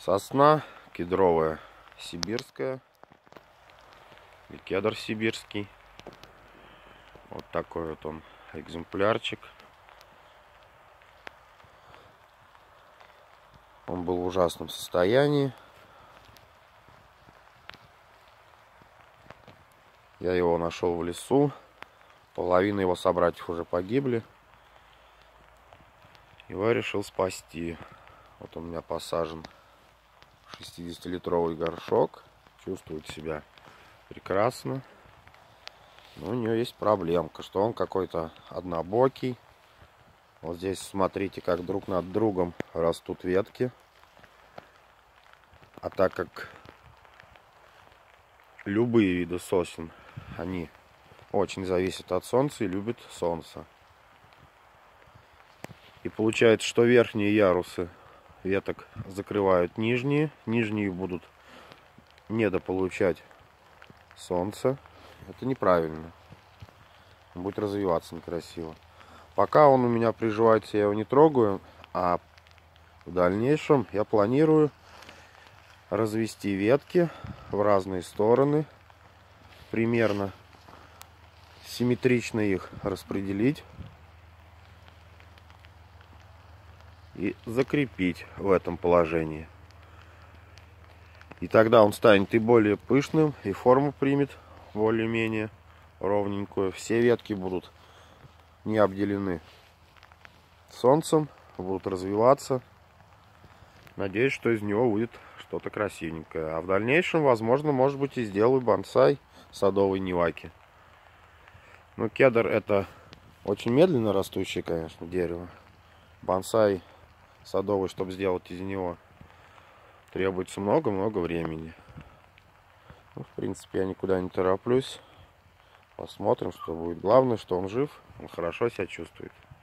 Сосна кедровая сибирская, и кедр сибирский. Вот такой вот он экземплярчик. Он был в ужасном состоянии. Я его нашел в лесу. Половина его собратьев уже погибли. Его я решил спасти. Вот он у меня посажен в 60-литровый горшок. Чувствует себя прекрасно. Но у него есть проблемка, что он какой-то однобокий. Вот здесь смотрите, как друг над другом растут ветки. А так как любые виды сосен, они очень зависят от солнца и любят солнце. И получается, что верхние ярусы веток закрывают нижние. Нижние будут недополучать солнце. Это неправильно. Он будет развиваться некрасиво. Пока он у меня приживается, я его не трогаю. А в дальнейшем я планирую развести ветки в разные стороны. Примерно симметрично их распределить. И закрепить в этом положении. И тогда он станет и более пышным, и форму примет более-менее ровненькую. Все ветки будут не обделены солнцем, будут развиваться. Надеюсь, что из него будет что-то красивенькое. А в дальнейшем, возможно, может быть, и сделаю бонсай садовой неваки. Но кедр — это очень медленно растущее, конечно, дерево. Бонсай садовый, чтобы сделать из него, требуется много-много времени. Ну, в принципе, я никуда не тороплюсь. Посмотрим, что будет. Главное, что он жив, он хорошо себя чувствует.